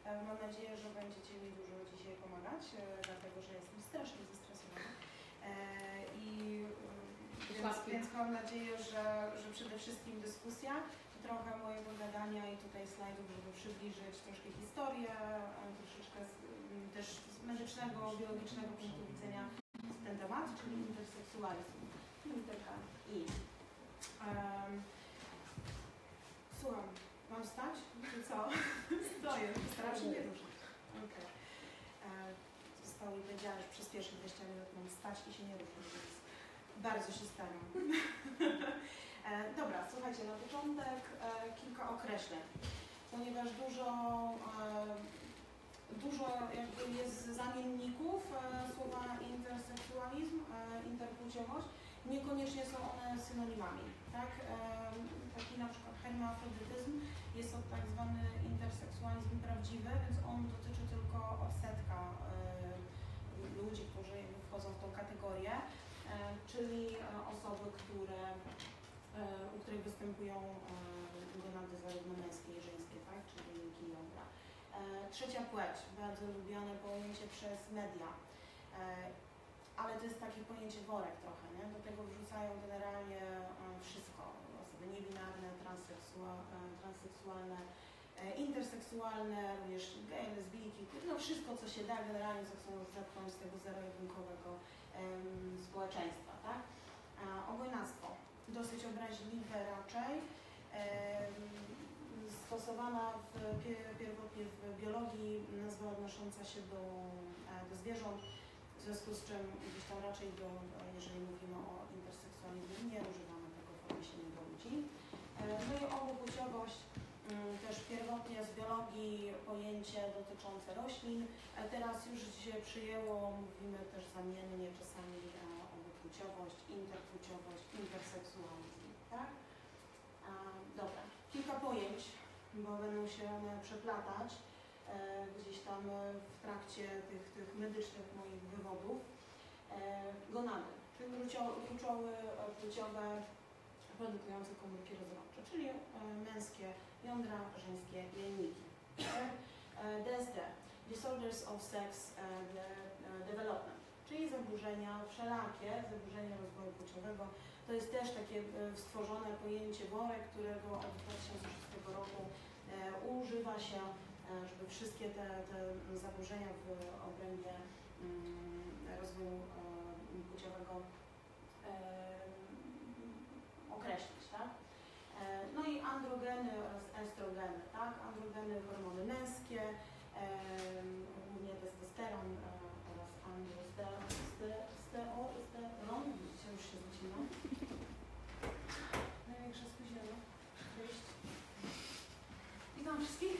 Mam nadzieję, że będziecie mi dużo dzisiaj pomagać, dlatego że jestem strasznie zestresowana. Więc mam nadzieję, że przede wszystkim dyskusja, trochę mojego gadania i tutaj slajdów, żeby przybliżyć troszkę historię, troszeczkę też z medycznego, biologicznego punktu widzenia ten temat, czyli interseksualizm. Słucham, mam wstać? Czy co? Stoję, staram się nie ruszyć. Okay. Zostało mi powiedziane, że przez pierwsze 20 minut mam wstać i się nie ruszyć, więc bardzo się staram. Dobra, słuchajcie, na początek kilka określeń, ponieważ dużo jakby jest zamienników słowa interseksualizm, interpłciowość, niekoniecznie są one synonimami, tak? Taki na przykład hermafrodytyzm jest to tak zwany interseksualizm prawdziwy, więc on dotyczy tylko odsetka ludzi, którzy wchodzą w tą kategorię, czyli osoby, u których występują gonady zarówno męskie i żeńskie, tak? Czyli linki i jądra. Trzecia płeć, bardzo lubiane pojęcie przez media, ale to jest takie pojęcie worek trochę, nie? Do tego wrzucają generalnie wszystko, osoby niebinarne, transseksualne, interseksualne, również geje, lesbijki, no wszystko co się da generalnie chcą zepchnąć z tego zero-jedynkowego społeczeństwa, tak? Obojnactwo, dosyć obraźliwe raczej, stosowana pierwotnie w biologii, nazwa odnosząca się do zwierząt, w związku z czym gdzieś tam raczej jeżeli mówimy o interseksualizmie, nie używamy tego w odniesieniu do ludzi. No i obopłciowość, też pierwotnie z biologii pojęcie dotyczące roślin, teraz już się przyjęło, mówimy też zamiennie czasami obopłciowość, interpłciowość, interseksualizm, tak? Dobra, kilka pojęć, bo będą się one przeplatać gdzieś tam w trakcie tych medycznych moich wywodów. Gonady, czyli gruczoły płciowe produkujące komórki rozrodcze, czyli męskie jądra, żeńskie jajniki. DSD, Disorders of Sex Development, czyli zaburzenia, wszelakie zaburzenia rozwoju płciowego. To jest też takie stworzone pojęcie worek, którego od 2006 roku używa się, żeby wszystkie te zaburzenia w obrębie rozwoju płciowego określić, tak? No i androgeny oraz estrogeny, tak? Androgeny, hormony męskie, głównie testosteron oraz androsteron, widzicie, już się zaczyna. Największa spóźniona. Witam wszystkich.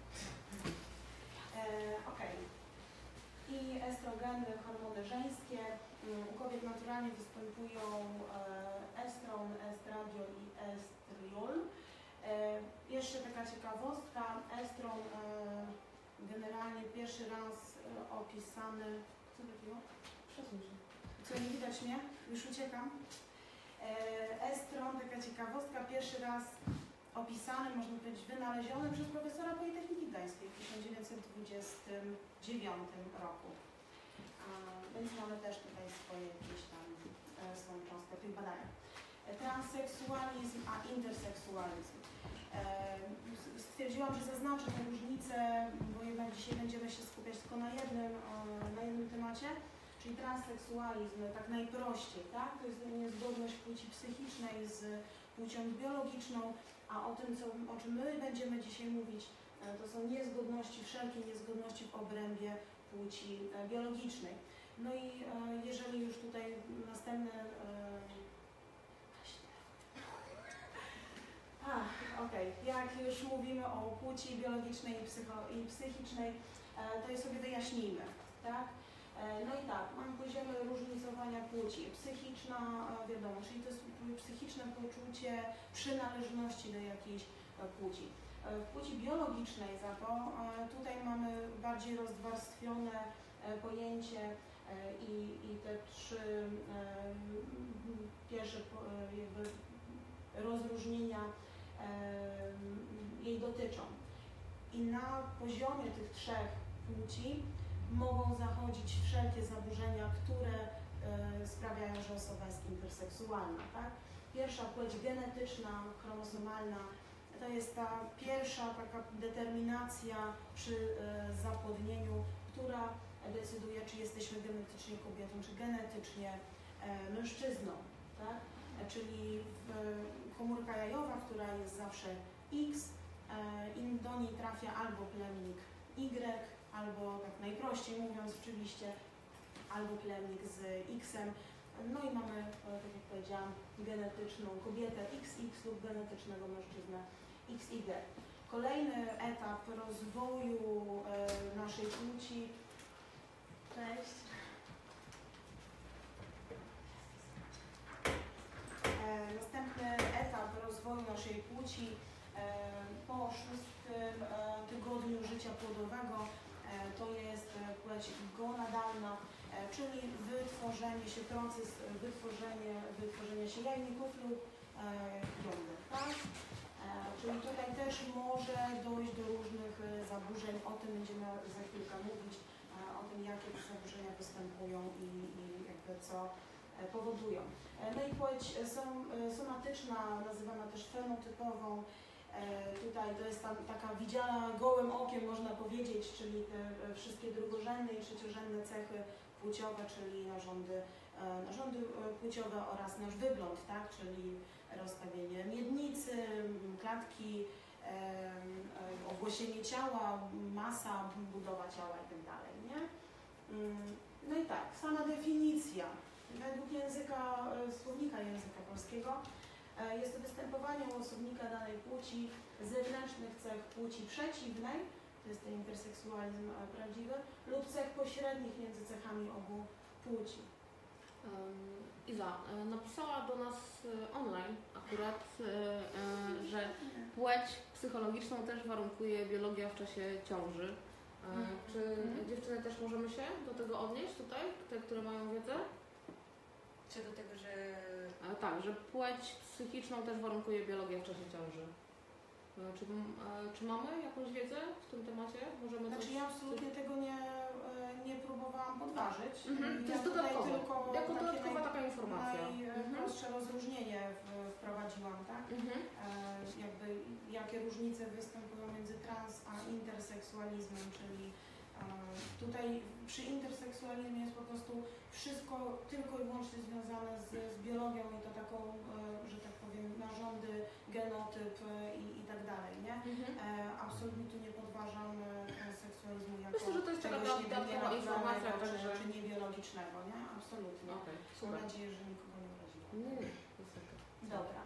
Okej. I estrogeny, hormony żeńskie. U kobiet naturalnie występują estron, estradiol i estriol. Jeszcze taka ciekawostka, estron generalnie pierwszy raz opisany, co takiego? Przesuń się. Co, nie widać mnie? Już uciekam. Estron, taka ciekawostka, pierwszy raz opisany, można powiedzieć wynaleziony przez profesora Politechniki Gdańskiej w 1929 roku. Więc mamy też tutaj swoje gdzieś tam swoją cząstkę w tych badaniach. Transseksualizm a interseksualizm. Stwierdziłam, że zaznaczę tę różnicę, bo jednak dzisiaj będziemy się skupiać tylko na jednym temacie, czyli transseksualizm, tak najprościej, tak? To jest niezgodność płci psychicznej z płcią biologiczną, a o tym, o czym my będziemy dzisiaj mówić, to są niezgodności, wszelkie niezgodności w obrębie płci biologicznej. No i jeżeli już tutaj następne... Jak już mówimy o płci biologicznej i psychicznej, to je sobie wyjaśnijmy, tak? No i tak, mamy poziomy różnicowania płci. Psychiczna, wiadomo, czyli to jest psychiczne poczucie przynależności do jakiejś płci. W płci biologicznej za to tutaj mamy bardziej rozwarstwione pojęcie i te trzy pierwsze jakby rozróżnienia jej dotyczą. i na poziomie tych trzech płci mogą zachodzić wszelkie zaburzenia, które sprawiają, że osoba jest interseksualna. Tak? Pierwsza płeć genetyczna, chromosomalna, to jest ta pierwsza taka determinacja przy zapłodnieniu, która decyduje, czy jesteśmy genetycznie kobietą, czy genetycznie mężczyzną. Tak? Czyli komórka jajowa, która jest zawsze X, i do niej trafia albo plemnik Y, albo tak najprościej mówiąc oczywiście, albo plemnik z X-em. No i mamy, tak jak powiedziałam, genetyczną kobietę XX lub genetycznego mężczyznę XY. Kolejny etap rozwoju naszej płci. Cześć. Następny etap rozwoju naszej płci po 6. tygodniu życia płodowego to jest płeć gonadalna, czyli wytworzenie się, proces wytworzenia się jajników lub jąder. Tak? Czyli tutaj też może dojść do różnych zaburzeń, o tym będziemy za chwilkę mówić, o tym jakie te zaburzenia występują i jakby co powodują. No i płeć somatyczna, nazywana też fenotypową. Tutaj to jest taka widziana gołym okiem, można powiedzieć, czyli te wszystkie drugorzędne i trzeciorzędne cechy płciowe, czyli narządy płciowe oraz nasz wygląd, tak? Czyli rozstawienie miednicy, klatki, ogłosienie ciała, masa, budowa ciała itd. Nie? No i tak, sama definicja. Według słownika języka polskiego jest to występowanie u osobnika danej płci zewnętrznych cech płci przeciwnej, to jest ten interseksualizm prawdziwy, lub cech pośrednich między cechami obu płci. Iza napisała do nas online akurat, że płeć psychologiczną też warunkuje biologia w czasie ciąży. Czy dziewczyny też możemy się do tego odnieść tutaj, te, które mają wiedzę? Czy do tego, że... Tak, że płeć psychiczną też warunkuje biologia w czasie ciąży. Czy mamy jakąś wiedzę w tym temacie? Możemy Znaczy ja absolutnie tego nie próbowałam podważyć. To jest dodatkowo, jako dodatkowa taka informacja. Najprostsze rozróżnienie wprowadziłam, tak? Jakby jakie różnice występują między trans a interseksualizmem, czyli tutaj przy interseksualizmie jest po prostu wszystko tylko i wyłącznie związane z biologią i to taką, że tak powiem, narządy, genotyp i tak dalej, nie? Absolutnie tu nie podważam seksualizmu jako myślę, że to jest czegoś dodatkowa informacja, czy niebiologicznego, nie? Absolutnie. Okay, mam nadzieję, że nikogo nie uraziłam. Nie. Dobra.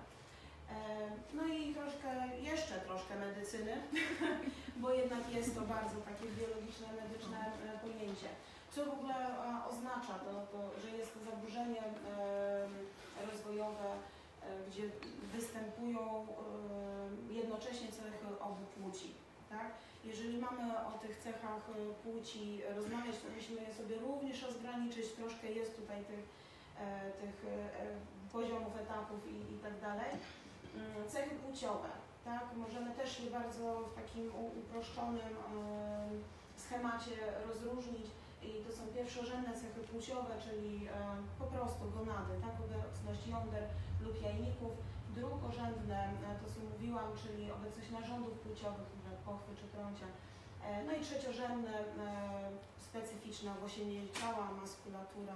No i jeszcze troszkę medycyny, bo jednak jest to bardzo takie biologiczne, medyczne pojęcie. Co w ogóle oznacza to, że jest to zaburzenie rozwojowe, gdzie występują jednocześnie cechy obu płci. Tak? Jeżeli mamy o tych cechach płci rozmawiać, to musimy je sobie również rozgraniczyć. Troszkę jest tutaj tych poziomów, etapów i tak dalej. Cechy płciowe, tak? Możemy też je bardzo w takim uproszczonym schemacie rozróżnić i to są pierwszorzędne cechy płciowe, czyli po prostu gonady, tak? Obecność jąder lub jajników. Drugorzędne, to co mówiłam, czyli obecność narządów płciowych, np. pochwy czy trącia. No i trzeciorzędne, specyficzne ogłosienie ciała, maskulatura,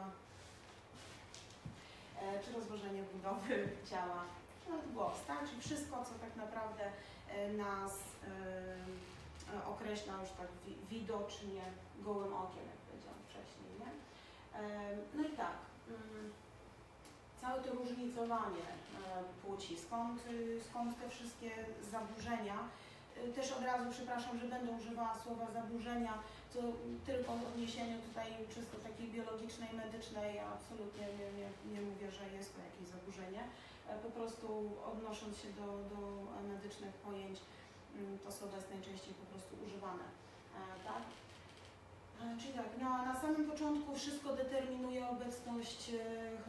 czy rozłożenie budowy ciała. Głos, tak? Czyli wszystko, co tak naprawdę nas określa już tak widocznie, gołym okiem, jak powiedziałam wcześniej, nie? No i tak, całe to różnicowanie płci, skąd te wszystkie zaburzenia. Też od razu przepraszam, że będę używała słowa zaburzenia, to tylko w odniesieniu tutaj czysto takiej biologicznej, medycznej, ja absolutnie nie mówię, że jest to jakieś zaburzenie. Po prostu odnosząc się do medycznych pojęć, to słowo jest najczęściej po prostu używane. Tak? Czyli tak, na samym początku wszystko determinuje obecność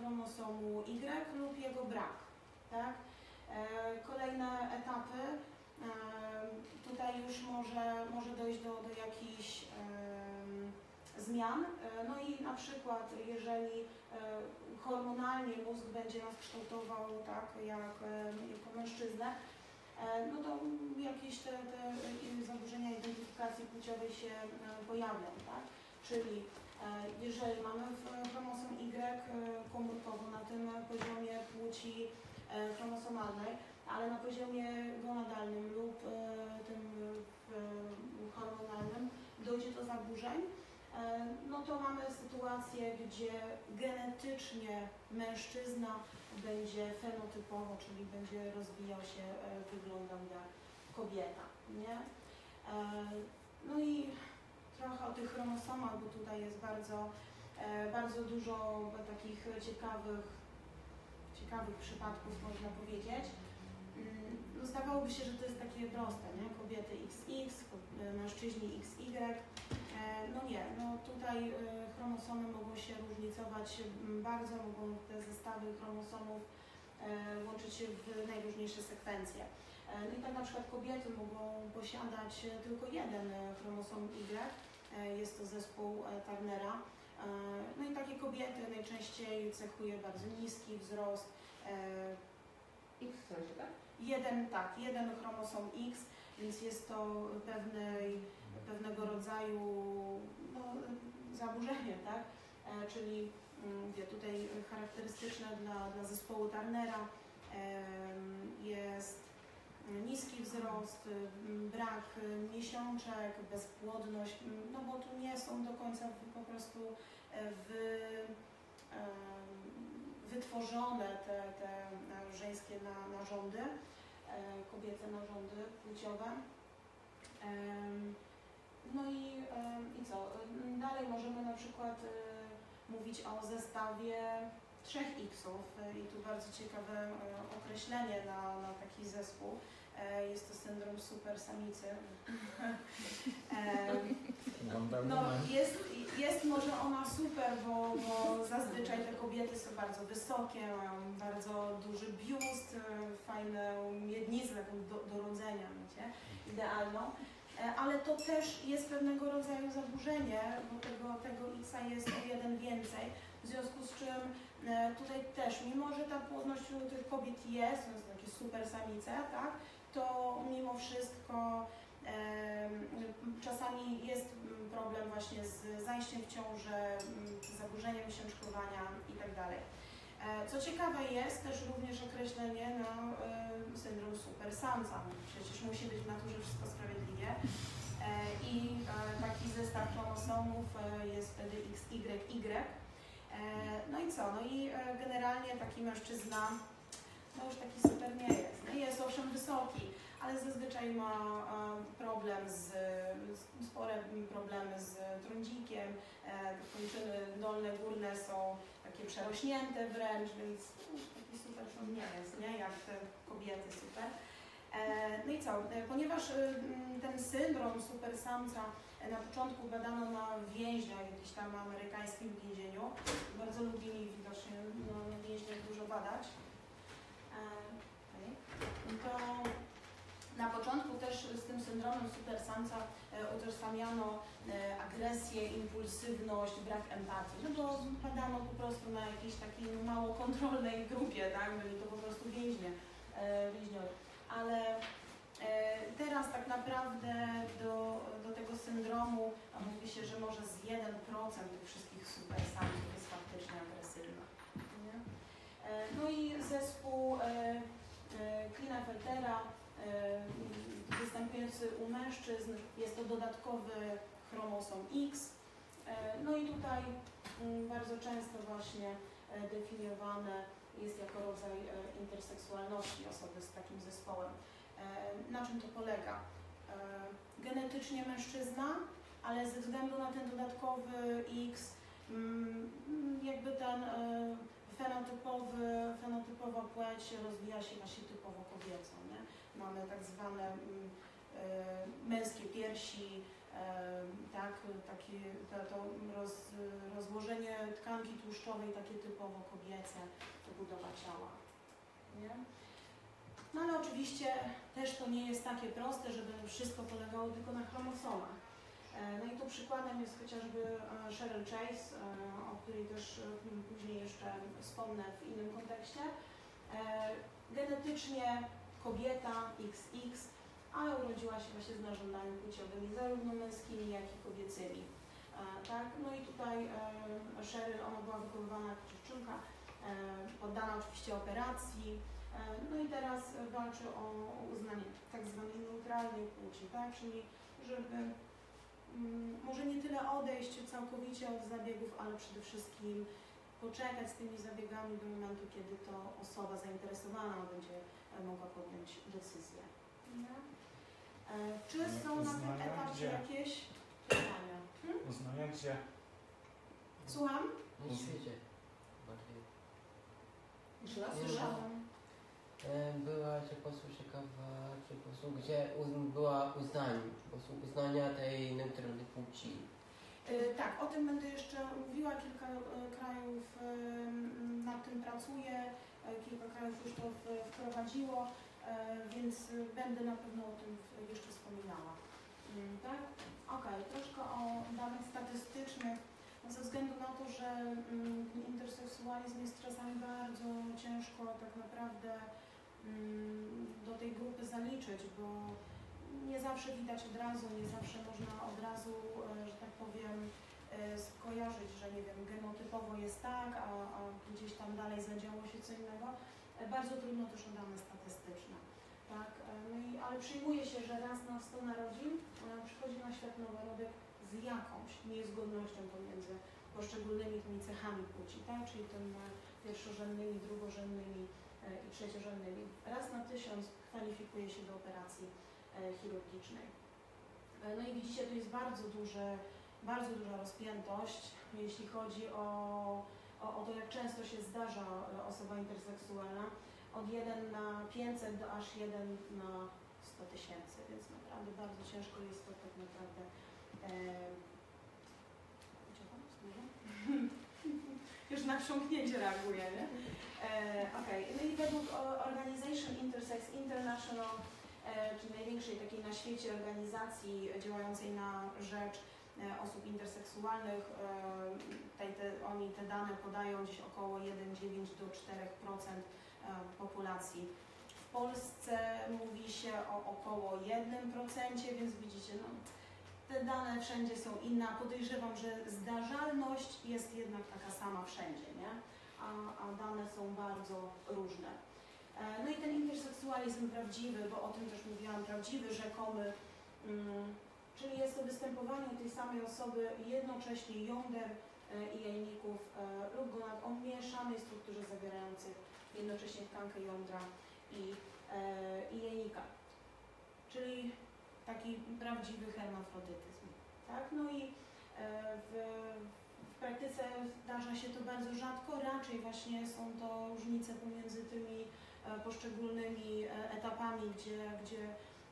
chromosomu Y lub jego brak. Tak? Kolejne etapy Tutaj już może dojść do jakichś zmian. No i na przykład jeżeli hormonalnie mózg będzie nas kształtował tak jako mężczyznę, no to jakieś te zaburzenia identyfikacji płciowej się pojawią, tak? Czyli jeżeli mamy chromosom Y komórkowo na tym poziomie płci chromosomalnej, ale na poziomie gonadalnym lub tym hormonalnym dojdzie do zaburzeń, no to mamy sytuację, gdzie genetycznie mężczyzna będzie fenotypowo, czyli będzie rozwijał się, wyglądał jak kobieta, nie? No i trochę o tych chromosomach, bo tutaj jest bardzo dużo takich ciekawych przypadków, można powiedzieć. No, zdawałoby się, że to jest takie proste, nie? Kobiety XX, mężczyźni XY. No nie, no tutaj chromosomy mogą się różnicować bardzo, mogą te zestawy chromosomów łączyć się w najróżniejsze sekwencje. No i tak na przykład kobiety mogą posiadać tylko jeden chromosom Y, jest to zespół Turnera. No i takie kobiety najczęściej cechuje bardzo niski wzrost. X w sensie, tak? Jeden chromosom X, więc jest to pewnego rodzaju no, zaburzenie, tak? Czyli tutaj charakterystyczne dla zespołu Turnera jest niski wzrost, brak miesiączek, bezpłodność, no bo tu nie są do końca po prostu wytworzone te żeńskie narządy, kobiece narządy płciowe. No i co? Dalej możemy na przykład mówić o zestawie 3 X-ów i tu bardzo ciekawe określenie na taki zespół. Jest to syndrom supersamicy. No, jest może ona super, bo zazwyczaj te kobiety są bardzo wysokie, mają bardzo duży biust, fajną miednicę do rodzenia, wiecie, idealną. Ale to też jest pewnego rodzaju zaburzenie, bo tego X-a jest o jeden więcej, w związku z czym tutaj też, mimo że ta płodność u tych kobiet jest, to jest takie super samice, tak, to mimo wszystko czasami jest problem właśnie z zajściem w ciążę, zaburzeniem miesiączkowania itd. Co ciekawe jest też również określenie na syndrom supersamca. Przecież musi być w naturze wszystko sprawiedliwie. I taki zestaw chromosomów jest wtedy XYY. No i co? No i generalnie taki mężczyzna no już taki super nie jest. Nie jest owszem wysoki, ale zazwyczaj ma spore problemy z trądzikiem, kończyny dolne, górne są takie przerośnięte wręcz, więc taki super on nie jest, nie? Jak te kobiety super. No i co? Ponieważ ten syndrom supersamca na początku badano na więźniach w jakimś tam amerykańskim więzieniu, bardzo lubili widocznie na więźniach dużo badać, to na początku też z tym syndromem supersamca utożsamiano agresję, impulsywność, brak empatii, no bo badano po prostu na jakiejś takiej mało kontrolnej grupie, tak, byli to po prostu więźniowie, ale teraz tak naprawdę do tego syndromu mówi się, że może z 1% tych wszystkich supersamców jest faktycznie agresywna. Nie? No i zespół Klinefeltera występujący u mężczyzn jest to dodatkowy chromosom X. No i tutaj bardzo często właśnie definiowane jest jako rodzaj interseksualności osoby z takim zespołem. Na czym to polega? Genetycznie mężczyzna, ale ze względu na ten dodatkowy X jakby ten fenotypowa płeć rozwija się właśnie typowo kobieco, nie? Mamy tak zwane męskie piersi, tak, to rozłożenie tkanki tłuszczowej takie typowo kobiece, to budowa ciała. Nie? No ale oczywiście też to nie jest takie proste, żeby wszystko polegało tylko na chromosomach. No i tu przykładem jest chociażby Cheryl Chase, o której też później jeszcze wspomnę w innym kontekście. Genetycznie kobieta XX, ale urodziła się właśnie z narządami płciowymi, zarówno męskimi, jak i kobiecymi. Tak? No i tutaj Cheryl, ona była wychowywana jako dziewczynka, poddana oczywiście operacji, no i teraz walczy o uznanie tak zwanej neutralnej płci, tak? Czyli żeby może nie tyle odejść całkowicie od zabiegów, ale przede wszystkim poczekać z tymi zabiegami do momentu, kiedy to osoba zainteresowana będzie mogła podjąć decyzję. Nie? Czy są na tym etapie jakieś pytania? Uznania gdzie? Słucham? Na świecie. Bardziej. Jeszcze raz? Słyszałam. Była po prostu ciekawa, czy po prostu gdzie była uznania tej neutralnej płci. Tak, o tym będę jeszcze mówiła. Kilka krajów nad tym pracuje, kilka krajów już to wprowadziło, więc będę na pewno o tym jeszcze wspominała. Tak? Okej, troszkę o danych statystycznych. Ze względu na to, że interseksualizm jest czasami bardzo ciężko tak naprawdę do tej grupy zaliczyć, bo nie zawsze widać od razu, nie zawsze można od razu, że tak powiem, skojarzyć, że nie wiem, genotypowo jest tak, a gdzieś tam dalej zadziało się co innego. Bardzo trudno też o dane statystyczne. Tak? No i, ale przyjmuje się, że raz na 100 narodzin przychodzi na świat noworodek z jakąś niezgodnością pomiędzy poszczególnymi tymi cechami płci, tak? Czyli tymi pierwszorzędnymi, drugorzędnymi i trzeciorzędnymi. Raz na 1000 kwalifikuje się do operacji chirurgicznej. No i widzicie, tu jest bardzo duża rozpiętość, jeśli chodzi o to, jak często się zdarza osoba interseksualna. Od 1 na 500 do aż 1 na 100 tysięcy, więc naprawdę bardzo ciężko jest to tak naprawdę. Już na chrząknięcie reaguje, nie? Okay. No i według Organization Intersex International, czyli największej takiej na świecie organizacji działającej na rzecz osób interseksualnych, oni te dane podają gdzieś około 1,9 do 4% populacji. W Polsce mówi się o około 1%, więc widzicie, no, te dane wszędzie są inne. Podejrzewam, że zdarzalność jest jednak taka sama wszędzie, nie? A dane są bardzo różne. No i ten interseksualizm prawdziwy, bo o tym też mówiłam, prawdziwy, rzekomy, czyli jest to występowanie u tej samej osoby jednocześnie jąder i jajników lub gonad o mieszanej strukturze zawierających jednocześnie tkankę jądra i jajnika. Czyli taki prawdziwy hermafrodytyzm. Tak? No i w praktyce zdarza się to bardzo rzadko, raczej właśnie są to różnice pomiędzy tymi poszczególnymi etapami, gdzie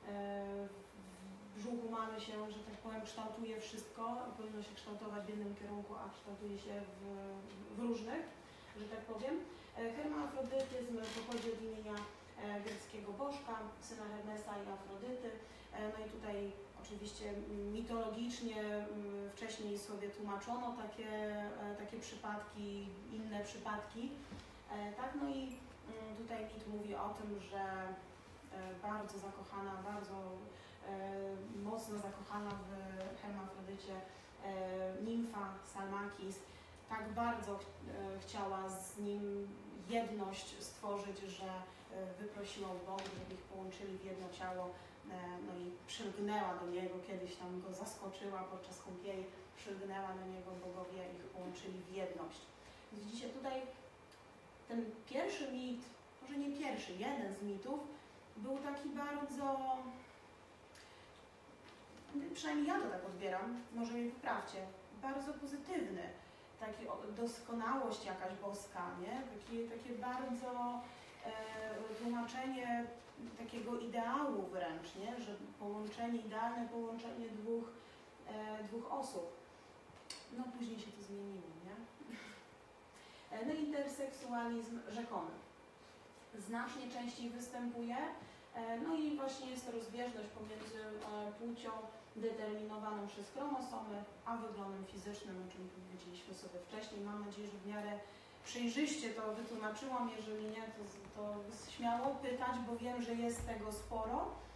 w brzuchu mamy się, że tak powiem, kształtuje wszystko, powinno się kształtować w jednym kierunku, a kształtuje się w różnych, że tak powiem. Hermafrodytyzm pochodzi od imienia greckiego bożka, syna Hermesa i Afrodyty. No i tutaj oczywiście mitologicznie wcześniej sobie tłumaczono takie przypadki, inne przypadki. Tak? No i tutaj mit mówi o tym, że bardzo zakochana, bardzo mocno zakochana w hermafrodycie nimfa Salmakis tak bardzo chciała z nim jedność stworzyć, że wyprosiła u bogów, żeby ich połączyli w jedno ciało. No i przylgnęła do niego, kiedyś tam go zaskoczyła podczas kąpieli, przylgnęła do niego, bogowie ich połączyli w jedność. Widzicie tutaj ten pierwszy mit, może nie pierwszy, jeden z mitów, był taki bardzo, przynajmniej ja to tak odbieram, może mnie poprawcie, bardzo pozytywny. Taki doskonałość jakaś boska, nie? Takie bardzo tłumaczenie takiego ideału wręcz, nie? Że idealne połączenie dwóch osób. No później się to zmieniło, nie? No interseksualizm rzekomy. znacznie częściej występuje. No i właśnie jest to rozbieżność pomiędzy płcią determinowaną przez chromosomy, a wyglądem fizycznym, o czym powiedzieliśmy sobie wcześniej. Mam nadzieję, że w miarę przejrzyście to wytłumaczyłam. Jeżeli nie, to śmiało pytać, bo wiem, że jest tego sporo.